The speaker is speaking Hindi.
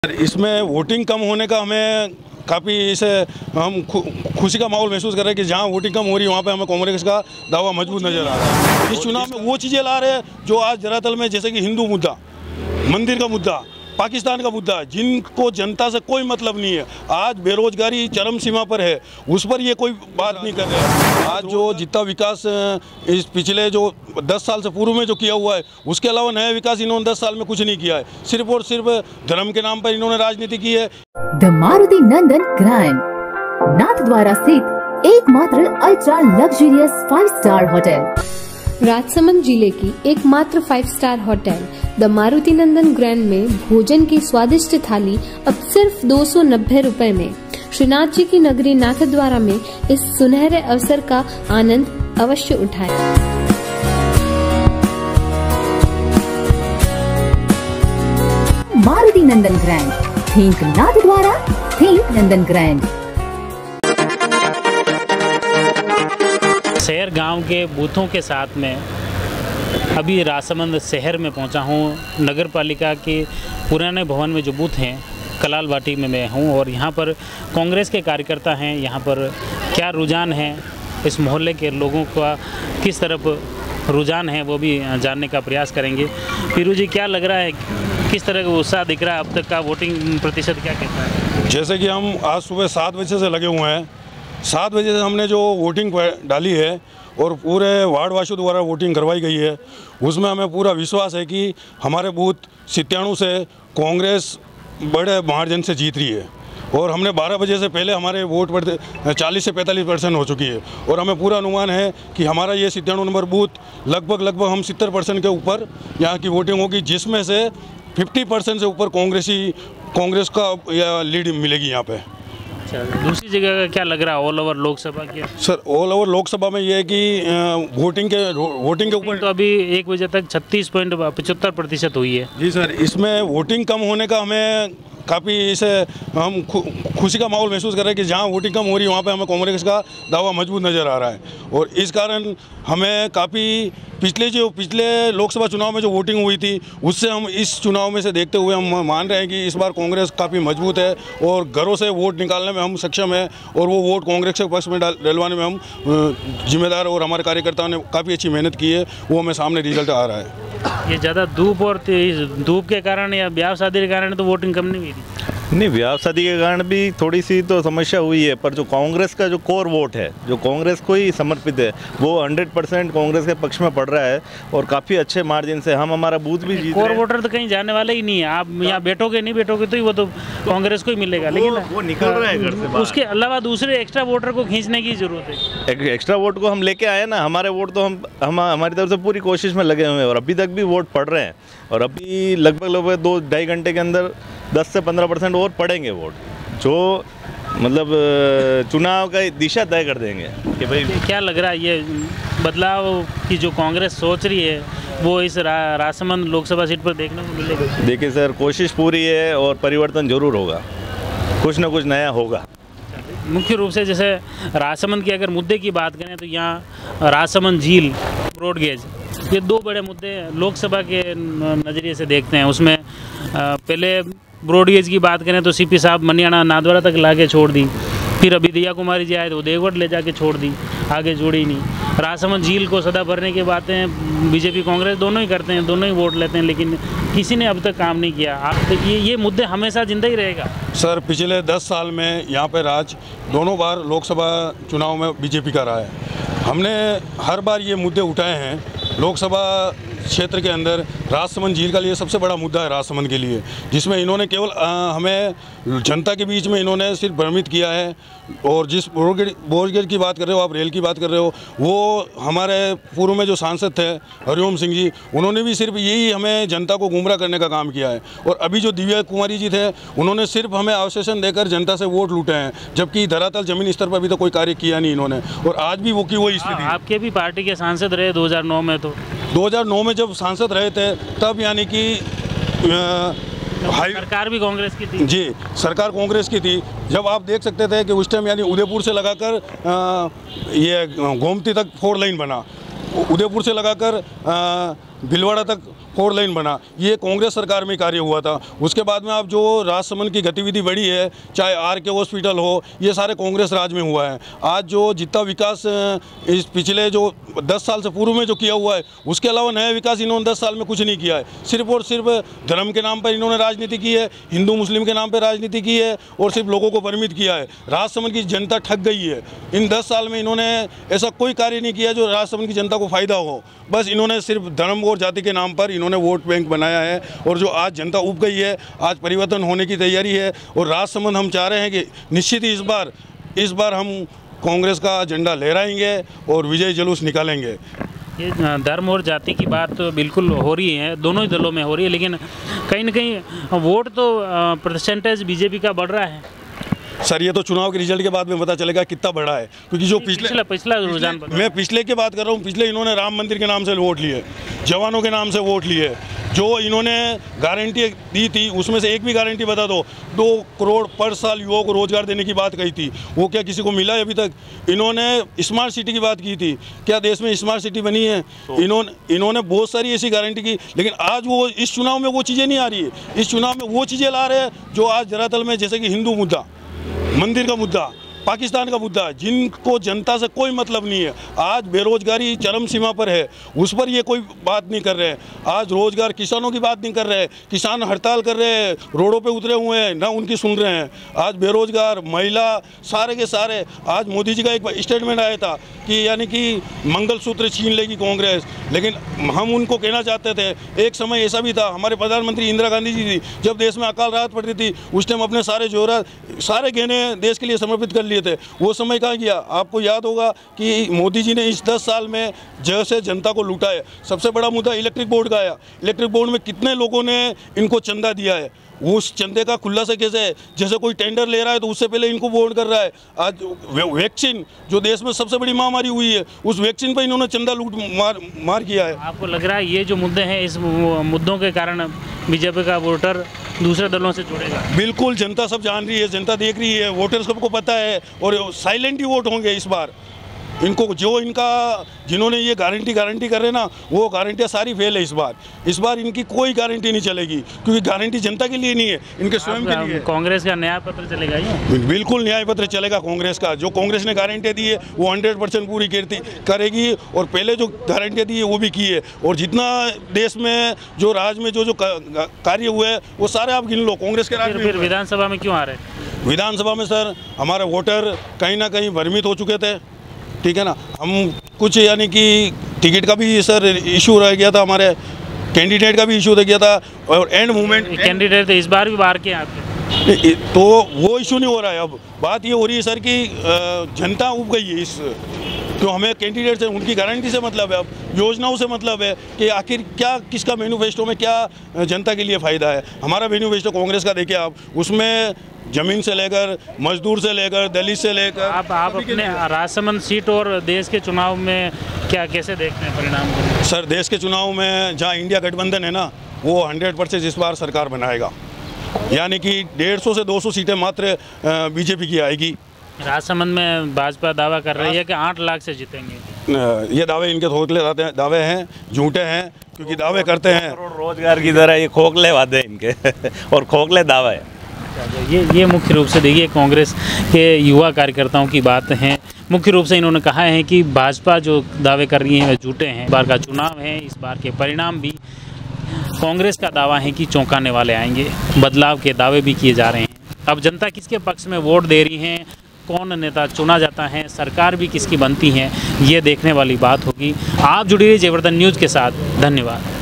इसमें वोटिंग कम होने का हमें काफ़ी इसे हम खुशी का माहौल महसूस कर रहे हैं कि जहाँ वोटिंग कम हो रही है वहाँ पे हमें कांग्रेस का दावा मजबूत नजर आ रहा है। इस चुनाव में वो चीज़ें ला रहे हैं जो आज धरातल में, जैसे कि हिंदू मुद्दा, मंदिर का मुद्दा, पाकिस्तान का मुद्दा, जिनको जनता से कोई मतलब नहीं है। आज बेरोजगारी चरम सीमा पर है, उस पर ये कोई बात नहीं कर रहे हैं। आज जो जितना विकास इस पिछले जो 10 साल से पूर्व में जो किया हुआ है, उसके अलावा नया विकास इन्होंने 10 साल में कुछ नहीं किया है। सिर्फ और सिर्फ धर्म के नाम पर इन्होंने राजनीति की है। द मारुति नंदन ग्रैंड, नाथद्वारा स्थित एकमात्र ultra luxurious 5 star hotel. Rajsamand जिले की एकमात्र 5 star hotel the Maruti Nandan grand में भोजन की स्वादिष्ट थाली अब सिर्फ 290 रुपए में। श्रीनाथ जी की नगरी नाथद्वारा में इस सुनहरे अवसर का आनंद अवश्य उठाएं। Maruti Nandan grand, think Nathdwara, think Nandan grand. शहर गांव के बूथों के साथ में अभी राजसमंद शहर में पहुंचा हूं। नगर पालिका के पुराने भवन में जो बूथ हैं, कलाल बाटी में मैं हूं और यहां पर कांग्रेस के कार्यकर्ता हैं। यहां पर क्या रुझान है, इस मोहल्ले के लोगों का किस तरफ रुझान है, वो भी जानने का प्रयास करेंगे। पीरू जी, क्या लग रहा है, किस तरह का उत्साह दिख रहा है अब तक का? वोटिंग प्रतिशत क्या कहता है? जैसे कि हम आज सुबह 7 बजे से लगे हुए हैं। 7 बजे से हमने जो वोटिंग डाली है और पूरे वार्ड वासियों द्वारा वोटिंग करवाई गई है, उसमें हमें पूरा विश्वास है कि हमारे बूथ 97 से कांग्रेस बड़े मार्जिन से जीत रही है। और हमने 12 बजे से पहले हमारे वोट 40 से 45% हो चुकी है और हमें पूरा अनुमान है कि हमारा ये 97 नंबर बूथ लगभग हम 70% के ऊपर यहाँ की वोटिंग होगी, जिसमें से 50% से ऊपर कांग्रेस का लीड मिलेगी यहाँ पे। दूसरी जगह का क्या लग रहा है ऑल ओवर लोकसभा के? सर, ऑल ओवर लोकसभा में ये है कि वोटिंग के ऊपर तो अभी 1 बजे तक 36.75% हुई है। जी सर, इसमें वोटिंग कम होने का हमें काफ़ी इसे हम खुशी का माहौल महसूस कर रहे हैं कि जहाँ वोटिंग कम हो रही है वहाँ पे हमें कांग्रेस का दावा मजबूत नज़र आ रहा है। और इस कारण हमें काफ़ी पिछले लोकसभा चुनाव में जो वोटिंग हुई थी, उससे हम इस चुनाव में से देखते हुए हम मान रहे हैं कि इस बार कांग्रेस काफ़ी मजबूत है और घरों से वोट निकालने में हम सक्षम हैं और वो वोट कांग्रेस के पक्ष में डलवाने में हम जिम्मेदार और हमारे कार्यकर्ताओं ने काफ़ी अच्छी मेहनत की है, वो हमें सामने रिजल्ट आ रहा है। ये ज़्यादा धूप और धूप के कारण या ब्याह शादी के कारण तो वोटिंग कम नहीं हुई थी? नहीं, ब्याह शादी के कारण भी थोड़ी सी तो समस्या हुई है, पर जो कांग्रेस का जो कोर वोट है, जो कांग्रेस को ही समर्पित है, वो 100% कांग्रेस के पक्ष में पड़ रहा है और काफ़ी अच्छे मार्जिन से हम हमारा बूथ भी जीत रहे हैं। कोर वोटर तो कहीं जाने वाले ही नहीं है। आप यहाँ बैठोगे नहीं बैठोगे तो वो तो कांग्रेस को ही मिलेगा, लेकिन वो निकल रहा है घर से। उसके अलावा दूसरे एक्स्ट्रा वोटर को खींचने की जरूरत है। एक्स्ट्रा वोट को हम लेके आए ना, हमारे वोट तो हम हमारी तरफ से पूरी कोशिश में लगे हुए हैं और अभी तक भी वोट पड़ रहे हैं और अभी लगभग 2-2.5 घंटे के अंदर 10 से 15% और पड़ेंगे वोट, जो मतलब चुनाव का दिशा तय कर देंगे कि भाई क्या लग रहा है ये बदलाव की जो कांग्रेस सोच रही है वो इस राजसमंद लोकसभा सीट पर देखने को मिलेगा? देखिए सर, कोशिश पूरी है और परिवर्तन जरूर होगा, कुछ ना कुछ नया होगा। मुख्य रूप से जैसे राजसमंद की अगर मुद्दे की बात करें तो यहाँ राजसमंद झील, ब्रॉडगेज, ये 2 बड़े मुद्दे लोकसभा के नज़रिए से देखते हैं। उसमें पहले ब्रॉडगेज की बात करें तो सीपी साहब मनियाना नाथद्वारा तक ला के छोड़ दी, फिर अभी दिया कुमारी जी आए तो देवगढ़ ले जाके छोड़ दी, आगे जोड़ी नहीं। राजसमंद झील को सदा भरने की बातें बीजेपी कांग्रेस दोनों ही करते हैं, दोनों ही वोट लेते हैं, लेकिन किसी ने अब तक काम नहीं किया। तो ये मुद्दे हमेशा जिंदा ही रहेगा? सर, पिछले 10 साल में यहाँ पे राज दोनों बार लोकसभा चुनाव में बीजेपी का रहा है। हमने हर बार ये मुद्दे उठाए हैं। लोकसभा क्षेत्र के अंदर राजसमंद झील का लिए सबसे बड़ा मुद्दा है राजसमंद के लिए, जिसमें इन्होंने केवल हमें जनता के बीच में इन्होंने सिर्फ भ्रमित किया है। और जिस ब्रॉडगेज की बात कर रहे हो आप, रेल की बात कर रहे हो, वो हमारे पूर्व में जो सांसद थे हरिओम सिंह जी, उन्होंने भी सिर्फ यही हमें जनता को गुमराह करने का काम किया है। और अभी जो दिव्या कुमारी जी थे, उन्होंने सिर्फ हमें आश्वासन देकर जनता से वोट लूटे हैं, जबकि धरातल जमीनी स्तर पर अभी तो कोई कार्य किया नहीं इन्होंने। और आज भी वो की वही स्थिति। आपके भी पार्टी के सांसद रहे 2009 में, तो 2009 में जब सांसद रहे थे तब यानी कि सरकार भी कांग्रेस की थी। जी, सरकार कांग्रेस की थी। जब आप देख सकते थे कि उस टाइम यानी उदयपुर से लगाकर ये गोमती तक 4 लाइन बना, उदयपुर से लगाकर भीलवाड़ा तक 4 लेन बना, ये कांग्रेस सरकार में कार्य हुआ था। उसके बाद में अब जो राजसमंद की गतिविधि बढ़ी है, चाहे RK हॉस्पिटल हो, ये सारे कांग्रेस राज में हुआ है। आज जो जितना विकास इस पिछले जो 10 साल से पूर्व में जो किया हुआ है, उसके अलावा नया विकास इन्होंने 10 साल में कुछ नहीं किया है। सिर्फ और सिर्फ धर्म के नाम पर इन्होंने राजनीति की है, हिंदू मुस्लिम के नाम पर राजनीति की है और सिर्फ लोगों को भ्रमित किया है। राजसमंद की जनता ठग गई है। इन 10 साल में इन्होंने ऐसा कोई कार्य नहीं किया जो राजसमंद की जनता को फायदा हो। बस इन्होंने सिर्फ धर्म और जाति के नाम पर इन्होंने वोट बैंक बनाया है और जो आज जनता उब गई है, आज परिवर्तन होने की तैयारी है। और राजसमंद हम चाह रहे हैं कि निश्चित ही इस बार हम कांग्रेस का झंडा लहराएंगे और विजय जुलूस निकालेंगे। ये धर्म और जाति की बात तो बिल्कुल हो रही है, दोनों ही दलों में हो रही है, लेकिन कहीं ना कहीं वोट तो परसेंटेज बीजेपी का बढ़ रहा है। सर ये तो चुनाव के रिजल्ट के बाद में पता चलेगा कितना बड़ा है, क्योंकि जो पिछला रुझान, मैं पिछले की बात कर रहा हूँ। पिछले इन्होंने राम मंदिर के नाम से वोट लिए, जवानों के नाम से वोट लिए, जो इन्होंने गारंटी दी थी उसमें से एक भी गारंटी बता दो। 2 करोड़ पर साल युवाओं को रोजगार देने की बात कही थी, वो क्या किसी को मिला है अभी तक? इन्होंने स्मार्ट सिटी की बात की थी, क्या देश में स्मार्ट सिटी बनी है? इन्होंने बहुत सारी ऐसी गारंटी की, लेकिन आज वो इस चुनाव में वो चीज़ें नहीं आ रही है। इस चुनाव में वो चीज़ें ला रहे हैं जो आज धरातल में, जैसे कि हिंदू मुद्दा, मंदिर का मुद्दा, पाकिस्तान का मुद्दा, जिनको जनता से कोई मतलब नहीं है। आज बेरोजगारी चरम सीमा पर है, उस पर ये कोई बात नहीं कर रहे हैं। आज रोजगार, किसानों की बात नहीं कर रहे हैं, किसान हड़ताल कर रहे हैं, रोडों पे उतरे हुए हैं, ना उनकी सुन रहे हैं। आज बेरोजगार, महिला, सारे के सारे, आज मोदी जी का एक स्टेटमेंट आया था कि यानी कि मंगलसूत्र छीन लेगी कांग्रेस, लेकिन हम उनको कहना चाहते थे, एक समय ऐसा भी था, हमारे प्रधानमंत्री इंदिरा गांधी जी थी, जब देश में अकाल राहत पड़ रही थी, उस टाइम अपने सारे जोहरात, सारे गहने देश के लिए समर्पित कर लिए थे। वो समय कहाँ गया? आपको याद होगा कि मोदी जी ने इस 10 साल में जैसे जनता को लूटा है। सबसे बड़ा मुद्दा इलेक्ट्रिक बोर्ड का आया। इलेक्ट्रिक बोर्ड में कितने लोगों ने इनको चंदा दिया है, उस चंदे का खुलासा कैसे है? जैसे कोई टेंडर ले रहा है तो उससे पहले इनको बोर्ड कर रहा है। आज वैक्सीन जो देश में सबसे बड़ी महामारी हुई है, उस वैक्सीन पर इन्होंने चंदा लूट मार किया है। आपको लग रहा है ये जो मुद्दे हैं, इस मुद्दों के कारण बीजेपी का वोटर दूसरे दलों से जुड़ेगा? बिल्कुल, जनता सब जान रही है, जनता देख रही है, वोटर्स सबको पता है और साइलेंट ही वोट होंगे इस बार। इनको जिन्होंने ये गारंटी कर रहे हैं ना, वो गारंटियाँ सारी फेल है इस बार इनकी कोई गारंटी नहीं चलेगी, क्योंकि गारंटी जनता के लिए नहीं है, इनके स्वयं के लिए। कांग्रेस का न्याय पत्र चलेगा ये? बिल्कुल न्याय पत्र चलेगा कांग्रेस का। जो कांग्रेस ने गारंटी दी है वो 100% पूरी करेगी और पहले जो गारंटियाँ दी है वो भी की है। और जितना देश में जो राज्य में जो कार्य हुए हैं वो सारे आप गिन लो, कांग्रेस के राज्य में। फिर विधानसभा में क्यों आ रहे हैं? विधानसभा में सर हमारे वोटर कहीं ना कहीं भ्रमित हो चुके थे, ठीक है ना। हम कुछ यानी कि टिकट का भी सर इशू रह गया था, हमारे कैंडिडेट का भी इशू रह गया था और एंड मूवमेंट कैंडिडेट तो इस बार भी बाहर के आपके, तो वो इशू नहीं हो रहा है। अब बात ये हो रही है सर कि जनता उब गई है तो हमें कैंडिडेट से, उनकी गारंटी से मतलब है, अब योजनाओं से मतलब है कि आखिर क्या किसका मैनिफेस्टो में क्या जनता के लिए फ़ायदा है। हमारा मैनिफेस्टो कांग्रेस का देखिए आप, उसमें जमीन से लेकर, मजदूर से लेकर, दलित से लेकर, आप अपने राजसमंद सीट और देश के चुनाव में क्या कैसे देखते हैं परिणाम को? सर देश के चुनाव में जहाँ इंडिया गठबंधन है ना, वो 100% इस बार सरकार बनाएगा, यानी कि 150 से 200 सीटें मात्र बीजेपी की आएगी। राजसमंद में भाजपा दावा कर रही है कि 8 लाख से जीतेंगे। ये दावे इनके खोखले दावे हैं, झूठे हैं, क्योंकि दावे करते हैं रोजगार की तरह, ये खोखले वादे इनके और खोखले दावा है। ये मुख्य रूप से देखिए कांग्रेस के युवा कार्यकर्ताओं की बात है। मुख्य रूप से इन्होंने कहा है कि भाजपा जो दावे कर रही है वे झूठे हैं। इस बार का चुनाव है, इस बार के परिणाम भी कांग्रेस का दावा है कि चौंकाने वाले आएंगे। बदलाव के दावे भी किए जा रहे हैं। अब जनता किसके पक्ष में वोट दे रही है, कौन नेता चुना जाता है, सरकार भी किसकी बनती है, ये देखने वाली बात होगी। आप जुड़ी रहिए जयवर्धन न्यूज़ के साथ। धन्यवाद।